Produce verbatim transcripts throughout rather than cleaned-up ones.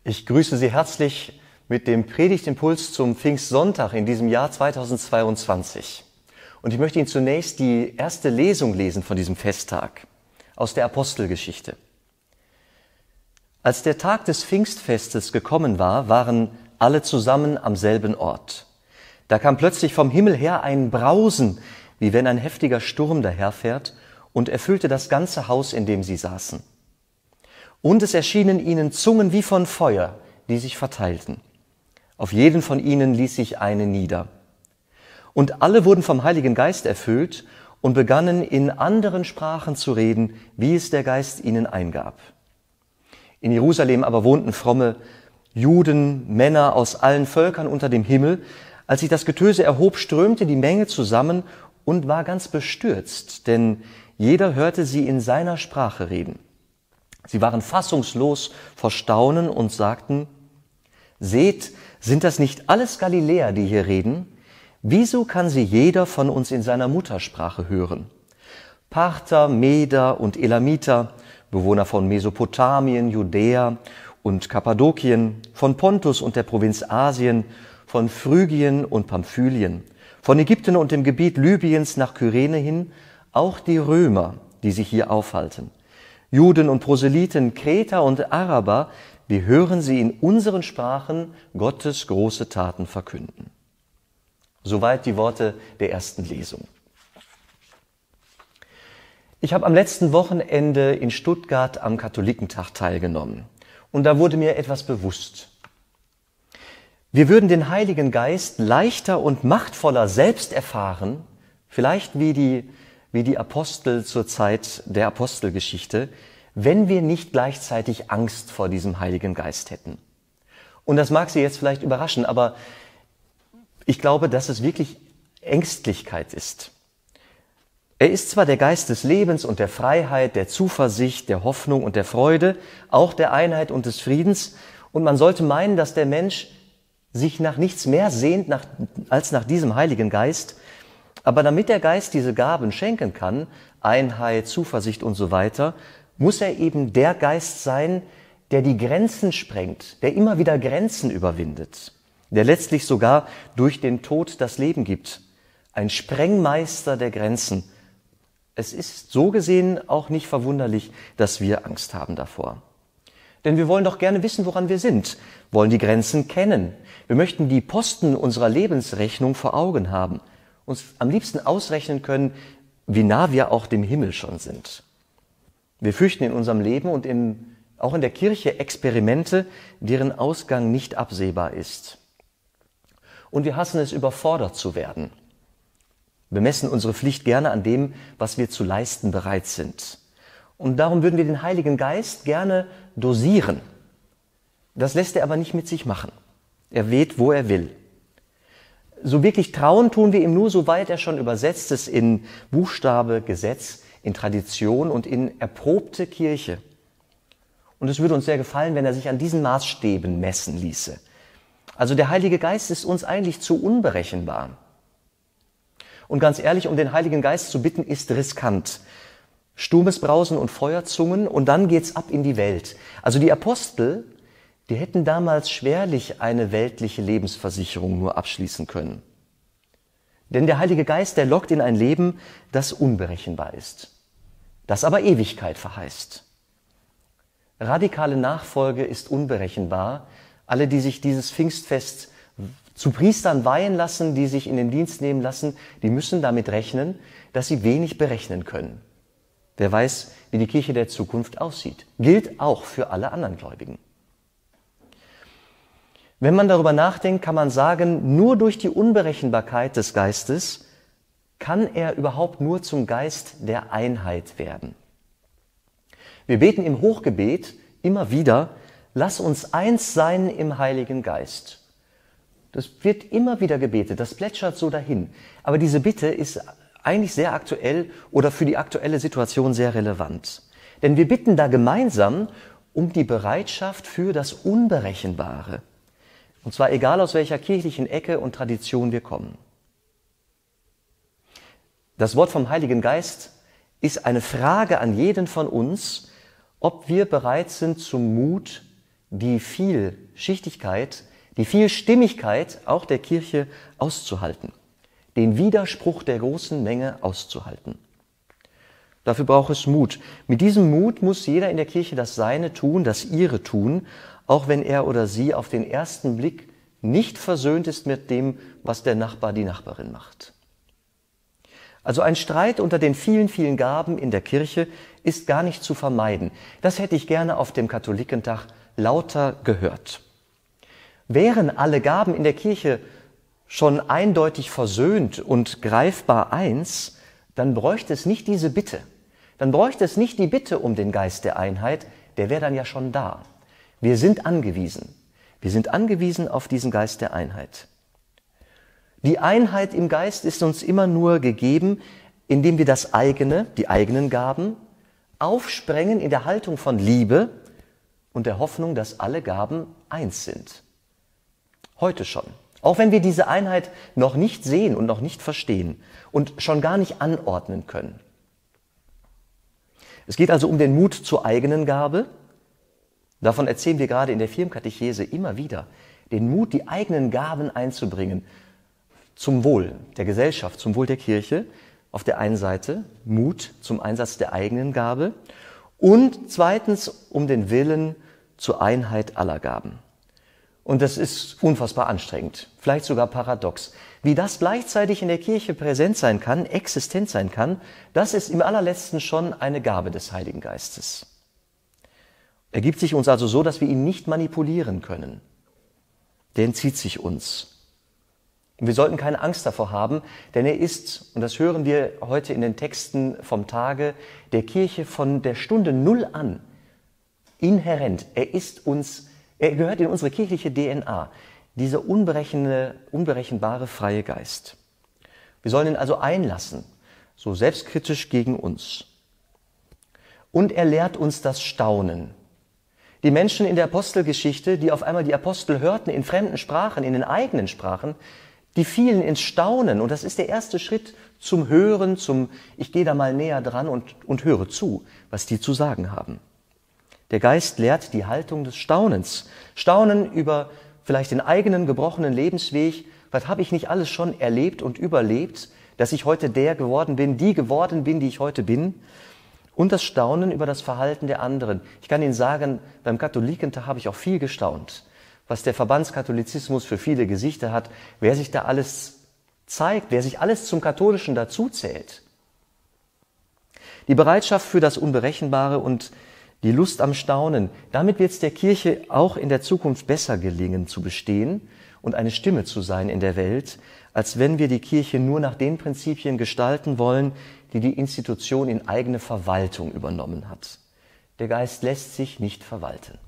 Ich grüße Sie herzlich mit dem Predigtimpuls zum Pfingstsonntag in diesem Jahr zweitausendzweiundzwanzig. Und ich möchte Ihnen zunächst die erste Lesung lesen von diesem Festtag aus der Apostelgeschichte. Als der Tag des Pfingstfestes gekommen war, waren alle zusammen am selben Ort. Da kam plötzlich vom Himmel her ein Brausen, wie wenn ein heftiger Sturm daherfährt, und erfüllte das ganze Haus, in dem sie saßen. Und es erschienen ihnen Zungen wie von Feuer, die sich verteilten. Auf jeden von ihnen ließ sich eine nieder. Und alle wurden vom Heiligen Geist erfüllt und begannen in anderen Sprachen zu reden, wie es der Geist ihnen eingab. In Jerusalem aber wohnten fromme Juden, Männer aus allen Völkern unter dem Himmel. Als sich das Getöse erhob, strömte die Menge zusammen und war ganz bestürzt, denn jeder hörte sie in seiner Sprache reden. Sie waren fassungslos vor Staunen und sagten: Seht, sind das nicht alles Galiläer, die hier reden? Wieso kann sie jeder von uns in seiner Muttersprache hören? Parther, Meder und Elamiter, Bewohner von Mesopotamien, Judäa und Kappadokien, von Pontus und der Provinz Asien, von Phrygien und Pamphylien, von Ägypten und dem Gebiet Libyens nach Kyrene hin, auch die Römer, die sich hier aufhalten. Juden und Proselyten, Kreter und Araber, wir hören sie in unseren Sprachen Gottes große Taten verkünden. Soweit die Worte der ersten Lesung. Ich habe am letzten Wochenende in Stuttgart am Katholikentag teilgenommen und da wurde mir etwas bewusst. Wir würden den Heiligen Geist leichter und machtvoller selbst erfahren, vielleicht wie die wie die Apostel zur Zeit der Apostelgeschichte, wenn wir nicht gleichzeitig Angst vor diesem Heiligen Geist hätten. Und das mag Sie jetzt vielleicht überraschen, aber ich glaube, dass es wirklich Ängstlichkeit ist. Er ist zwar der Geist des Lebens und der Freiheit, der Zuversicht, der Hoffnung und der Freude, auch der Einheit und des Friedens, und man sollte meinen, dass der Mensch sich nach nichts mehr sehnt nach, als nach diesem Heiligen Geist. Aber damit der Geist diese Gaben schenken kann, Einheit, Zuversicht und so weiter, muss er eben der Geist sein, der die Grenzen sprengt, der immer wieder Grenzen überwindet, der letztlich sogar durch den Tod das Leben gibt. Ein Sprengmeister der Grenzen. Es ist so gesehen auch nicht verwunderlich, dass wir Angst haben davor. Denn wir wollen doch gerne wissen, woran wir sind, wollen die Grenzen kennen. Wir möchten die Posten unserer Lebensrechnung vor Augen haben, uns am liebsten ausrechnen können, wie nah wir auch dem Himmel schon sind. Wir fürchten in unserem Leben und in, auch in der Kirche Experimente, deren Ausgang nicht absehbar ist. Und wir hassen es, überfordert zu werden. Wir messen unsere Pflicht gerne an dem, was wir zu leisten bereit sind. Und darum würden wir den Heiligen Geist gerne dosieren. Das lässt er aber nicht mit sich machen. Er weht, wo er will. So wirklich trauen tun wir ihm nur, soweit er schon übersetzt ist in Buchstabe, Gesetz, in Tradition und in erprobte Kirche. Und es würde uns sehr gefallen, wenn er sich an diesen Maßstäben messen ließe. Also der Heilige Geist ist uns eigentlich zu unberechenbar. Und ganz ehrlich, um den Heiligen Geist zu bitten, ist riskant. Sturmes Brausen und Feuerzungen und dann geht's ab in die Welt. Also die Apostel, die hätten damals schwerlich eine weltliche Lebensversicherung nur abschließen können. Denn der Heilige Geist, der lockt in ein Leben, das unberechenbar ist, das aber Ewigkeit verheißt. Radikale Nachfolge ist unberechenbar. Alle, die sich dieses Pfingstfest zu Priestern weihen lassen, die sich in den Dienst nehmen lassen, die müssen damit rechnen, dass sie wenig berechnen können. Wer weiß, wie die Kirche der Zukunft aussieht. Gilt auch für alle anderen Gläubigen. Wenn man darüber nachdenkt, kann man sagen, nur durch die Unberechenbarkeit des Geistes kann er überhaupt nur zum Geist der Einheit werden. Wir beten im Hochgebet immer wieder: Lass uns eins sein im Heiligen Geist. Das wird immer wieder gebetet, das plätschert so dahin. Aber diese Bitte ist eigentlich sehr aktuell oder für die aktuelle Situation sehr relevant. Denn wir bitten da gemeinsam um die Bereitschaft für das Unberechenbare. Und zwar egal, aus welcher kirchlichen Ecke und Tradition wir kommen. Das Wort vom Heiligen Geist ist eine Frage an jeden von uns, ob wir bereit sind zum Mut, die Vielschichtigkeit, die Vielstimmigkeit auch der Kirche auszuhalten, den Widerspruch der großen Menge auszuhalten. Dafür braucht es Mut. Mit diesem Mut muss jeder in der Kirche das Seine tun, das Ihre tun, auch wenn er oder sie auf den ersten Blick nicht versöhnt ist mit dem, was der Nachbar, die Nachbarin macht. Also ein Streit unter den vielen, vielen Gaben in der Kirche ist gar nicht zu vermeiden. Das hätte ich gerne auf dem Katholikentag lauter gehört. Wären alle Gaben in der Kirche schon eindeutig versöhnt und greifbar eins, dann bräuchte es nicht diese Bitte. Dann bräuchte es nicht die Bitte um den Geist der Einheit, der wäre dann ja schon da. Wir sind angewiesen. Wir sind angewiesen auf diesen Geist der Einheit. Die Einheit im Geist ist uns immer nur gegeben, indem wir das eigene, die eigenen Gaben, aufsprengen in der Haltung von Liebe und der Hoffnung, dass alle Gaben eins sind. Heute schon. Auch wenn wir diese Einheit noch nicht sehen und noch nicht verstehen und schon gar nicht anordnen können. Es geht also um den Mut zur eigenen Gabe. Davon erzählen wir gerade in der Firmkatechese immer wieder. Den Mut, die eigenen Gaben einzubringen, zum Wohl der Gesellschaft, zum Wohl der Kirche. Auf der einen Seite Mut zum Einsatz der eigenen Gabe und zweitens um den Willen zur Einheit aller Gaben. Und das ist unfassbar anstrengend, vielleicht sogar paradox. Wie das gleichzeitig in der Kirche präsent sein kann, existent sein kann, das ist im allerletzten schon eine Gabe des Heiligen Geistes. Er gibt sich uns also so, dass wir ihn nicht manipulieren können. Der entzieht sich uns. Und wir sollten keine Angst davor haben, denn er ist, und das hören wir heute in den Texten vom Tage, der Kirche von der Stunde Null an inhärent. Er ist uns, er gehört in unsere kirchliche D N A, dieser unberechenbare, unberechenbare freie Geist. Wir sollen ihn also einlassen, so selbstkritisch gegen uns. Und er lehrt uns das Staunen. Die Menschen in der Apostelgeschichte, die auf einmal die Apostel hörten in fremden Sprachen, in den eigenen Sprachen, die fielen ins Staunen. Und das ist der erste Schritt zum Hören, zum ich gehe da mal näher dran und, und höre zu, was die zu sagen haben. Der Geist lehrt die Haltung des Staunens. Staunen über vielleicht den eigenen gebrochenen Lebensweg. Was habe ich nicht alles schon erlebt und überlebt, dass ich heute der geworden bin, die geworden bin, die ich heute bin? Und das Staunen über das Verhalten der anderen. Ich kann Ihnen sagen, beim Katholikentag habe ich auch viel gestaunt, was der Verbandskatholizismus für viele Gesichter hat, wer sich da alles zeigt, wer sich alles zum Katholischen dazuzählt. Die Bereitschaft für das Unberechenbare und die Lust am Staunen, damit wird es der Kirche auch in der Zukunft besser gelingen, zu bestehen und eine Stimme zu sein in der Welt, als wenn wir die Kirche nur nach den Prinzipien gestalten wollen, die die Institution in eigene Verwaltung übernommen hat. Der Geist lässt sich nicht verwalten.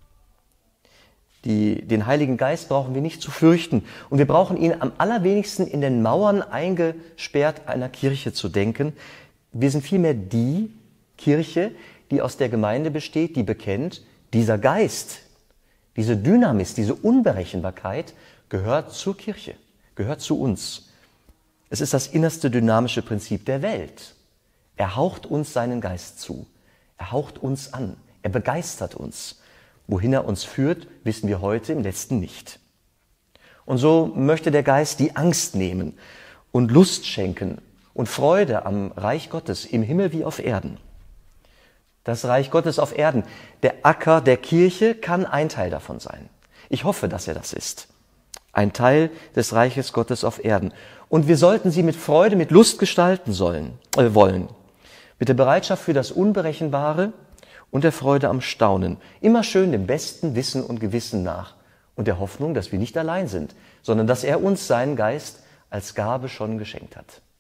Die, den Heiligen Geist brauchen wir nicht zu fürchten und wir brauchen ihn am allerwenigsten in den Mauern eingesperrt einer Kirche zu denken. Wir sind vielmehr die Kirche, die aus der Gemeinde besteht, die bekennt, dieser Geist, diese Dynamis, diese Unberechenbarkeit gehört zur Kirche, gehört zu uns. Es ist das innerste dynamische Prinzip der Welt. Er haucht uns seinen Geist zu, er haucht uns an, er begeistert uns. Wohin er uns führt, wissen wir heute im Letzten nicht. Und so möchte der Geist die Angst nehmen und Lust schenken und Freude am Reich Gottes im Himmel wie auf Erden. Das Reich Gottes auf Erden, der Acker der Kirche kann ein Teil davon sein. Ich hoffe, dass er das ist. Ein Teil des Reiches Gottes auf Erden. Und wir sollten sie mit Freude, mit Lust gestalten sollen, äh, wollen. Mit der Bereitschaft für das Unberechenbare und der Freude am Staunen. Immer schön dem besten Wissen und Gewissen nach. Und der Hoffnung, dass wir nicht allein sind, sondern dass er uns seinen Geist als Gabe schon geschenkt hat.